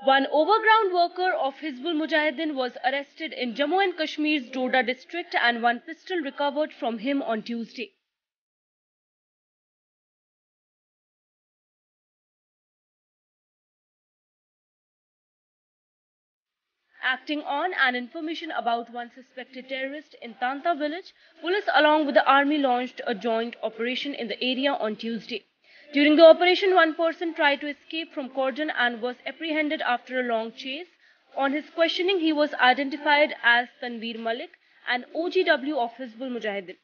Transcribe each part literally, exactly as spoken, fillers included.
One overground worker of Hizbul Mujahideen was arrested in Jammu and Kashmir's Doda district and one pistol recovered from him on Tuesday. Acting on an information about one suspected terrorist in Tanta village, police along with the army launched a joint operation in the area on Tuesday. During the operation, one person tried to escape from cordon and was apprehended after a long chase. On his questioning, he was identified as Tanveer Malik, an O G W of Hizbul Mujahideen.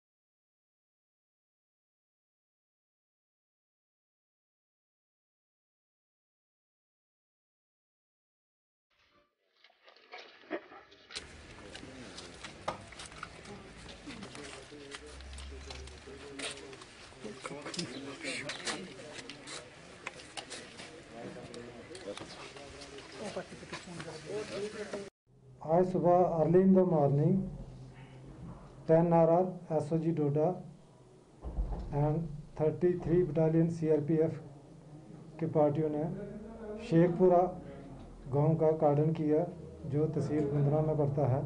आज सुबह early in the morning ten R R S O G Doda and thirty three battalion C R P F के पार्टियों ने शेखपुरा गांव का कार्डन किया, जो तहसील गुंदरा में पड़ता है।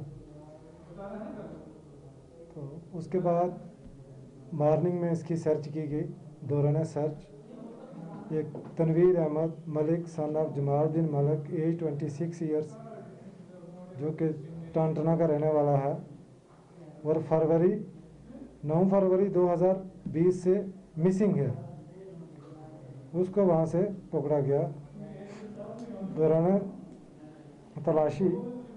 तो उसके बाद मॉर्निंग में इसकी सर्च की गई। दौरान सर्च एक Tanveer Ahmad Malik son of Jamaluddin Malik age twenty six years, जो कि टांटना का रहने वाला है और फरवरी नौ फरवरी दो हज़ार बीस से मिसिंग है, उसको वहाँ से पकड़ा गया। दौरान तलाशी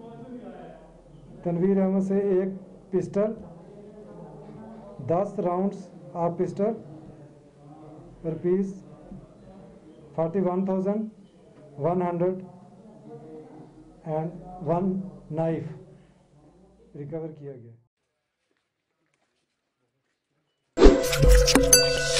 तनवीर अहमद से एक पिस्टल, दस rounds of pistol, rupees forty one thousand one hundred and one knife recover किया गया।